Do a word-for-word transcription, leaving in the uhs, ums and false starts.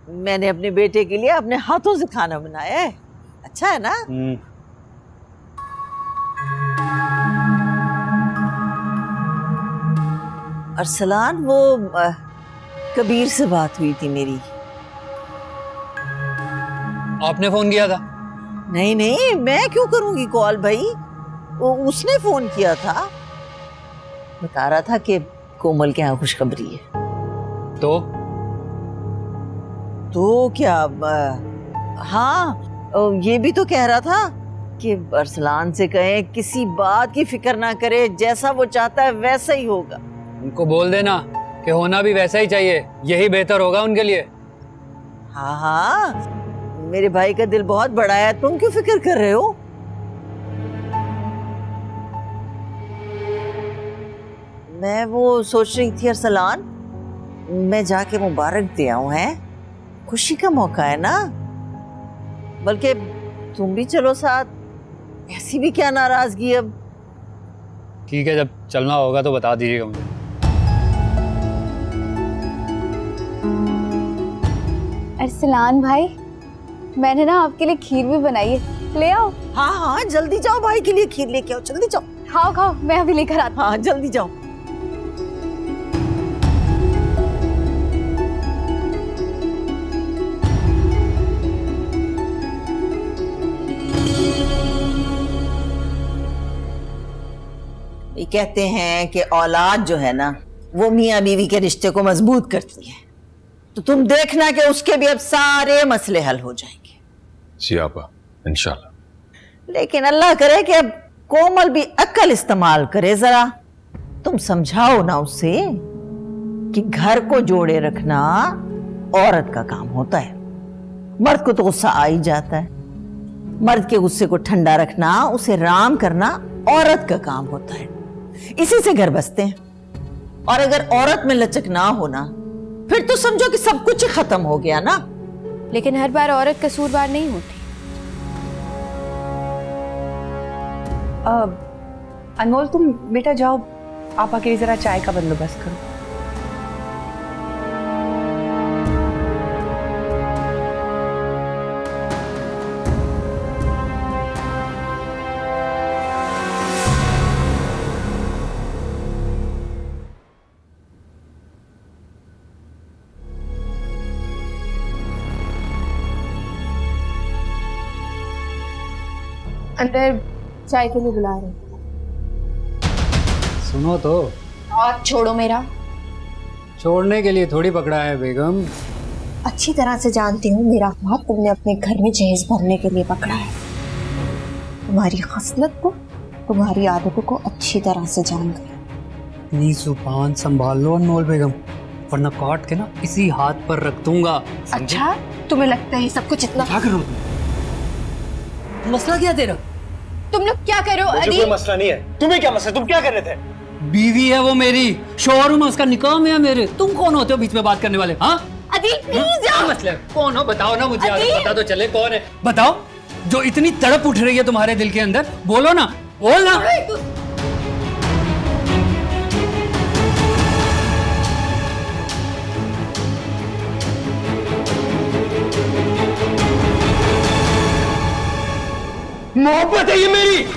मैंने अपने बेटे के लिए अपने हाथों से खाना बनाया है। अच्छा है ना? अरसलान, वो आ, कबीर से बात हुई थी मेरी। आपने फोन किया था? नहीं नहीं, मैं क्यों करूंगी कॉल भाई, वो उसने फोन किया था। बता रहा था कि कोमल के यहाँ खुशखबरी है। तो तो क्या? हाँ, ये भी तो कह रहा था कि अरसलान से कहें किसी बात की फिक्र ना करे, जैसा वो चाहता है वैसा ही होगा। उनको बोल देना कि होना भी वैसा ही चाहिए, यही बेहतर होगा उनके लिए। हाँ हाँ, मेरे भाई का दिल बहुत बड़ा है, तुम क्यों फिक्र कर रहे हो? मैं वो सोच रही थी अरसलान, मैं जाके मुबारक दे आऊं। है खुशी का मौका है ना, बल्कि तुम भी चलो साथ, ऐसी भी क्या नाराजगी अब। ठीक है, जब चलना होगा तो बता दीजिएगा मुझे। अरसलान भाई, मैंने ना आपके लिए खीर भी बनाई है, ले आओ। हाँ हाँ, जल्दी जाओ, भाई के लिए खीर लेके आओ, जल्दी जाओ। खाओ खाओ, मैं अभी लेकर आती हूँ। हाँ जल्दी जाओ। ये कहते हैं कि औलाद जो है ना, वो मियाँ बीवी के रिश्ते को मजबूत करती है, तो तुम देखना कि उसके भी अब सारे मसले हल हो जाएंगे। जी आपा, इंशाल्लाह। लेकिन अल्लाह करे कि अब कोमल भी अक्ल इस्तेमाल करे जरा। तुम समझाओ ना उसे कि घर को जोड़े रखना औरत का काम होता है। मर्द को तो गुस्सा आ ही जाता है, मर्द के गुस्से को ठंडा रखना, उसे राम करना औरत का काम होता है। इसी से घर बसते हैं। और अगर औरत में लचक ना होना, फिर तो समझो कि सब कुछ ही खत्म हो गया ना। लेकिन हर बार औरत कसूरवार नहीं होती। अनमोल, तुम बेटा जाओ, आपा के लिए जरा चाय का बंदोबस्त करो। अंदर चाय के लिए बुला रहे। सुनो तो। हाथ छोड़ो मेरा। छोड़ने के लिए थोड़ी पकड़ा है बेगम। अच्छी तरह से जानती हूँ मेरा हाथ तुमने अपने घर में जहेज भरने के लिए पकड़ा है। तुम्हारी खसलत को, तुम्हारी आदतों को अच्छी तरह से जान गई। अपनी जुबान संभाल लो अनमोल बेगम, वरना काट के ना इसी हाथ पर रख दूंगा। अच्छा, तुम्हें लगता है सब कुछ इतना? क्या कर रहे हो? मसला क्या तेरा? तुम लोग क्या कर रहे हो? मुझे कोई मसला नहीं है, तुम्हें क्या मसला? तुम क्या कर रहे थे? बीवी है वो मेरी, शोरूम है उसका, निकाह में है मेरे। तुम कौन होते हो बीच में बात करने वाले? हाँ अदिल, प्लीज जाओ। मसला है? कौन हो बताओ ना मुझे, पता तो चले कौन है। बताओ, जो इतनी तड़प उठ रही है तुम्हारे दिल के अंदर, बोलो ना, बोल ना। मोहब्बत है ये मेरी।